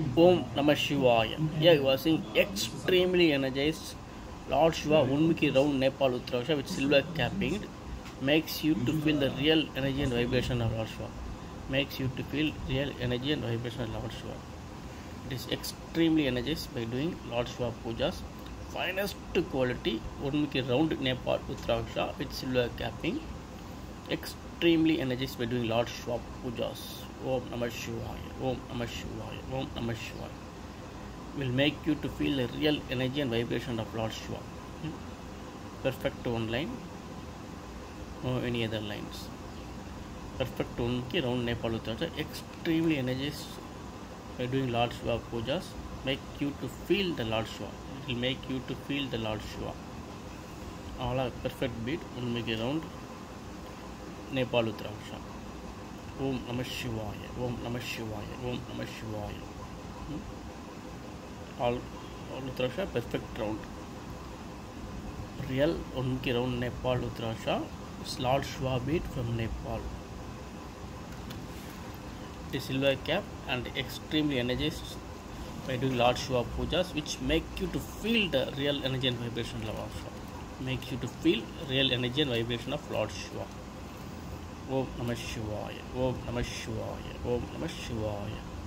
Om Namah Shivaya. Here you are seeing extremely energized Lord Shiva Unmukhi round Nepal Rudraksha with silver capping. Makes you to feel the real energy and vibration of Lord Shiva. Makes you to feel real energy and vibration of Lord Shiva. It is extremely energized by doing Lord Shiva pujas. Finest quality Unmukhi round Nepal Rudraksha with silver capping. Extremely energized by doing Lord Shiva pujas. Om Namah Shivaya, Om Namah Shivaya, Om Namah Shivaya. Will make you to feel the real energy and vibration of Lord Shiva. Perfect one line, no any other lines. Perfect one ki round Nepal Rudraksha. Extremely energized by doing Lord Shiva pujas. Make you to feel the Lord Shiva. It will make you to feel the Lord Shiva. All are perfect beat. One make round Nepal Rudraksha. Om Namah Shivaya, Om Namah Shivaya, Om Namah Shivaya. All Rudraksha perfect round. Real unki round Nepal Rudraksha. Lord Shiva beat from Nepal. The silver cap and extremely energized by doing Lord Shiva pujas, which make you to feel the real energy and vibration of Lord Shiva. Makes you to feel real energy and vibration of Lord Shiva. Om Namah Shivaya, Om Namah Shivaya, Om Namah Shivaya.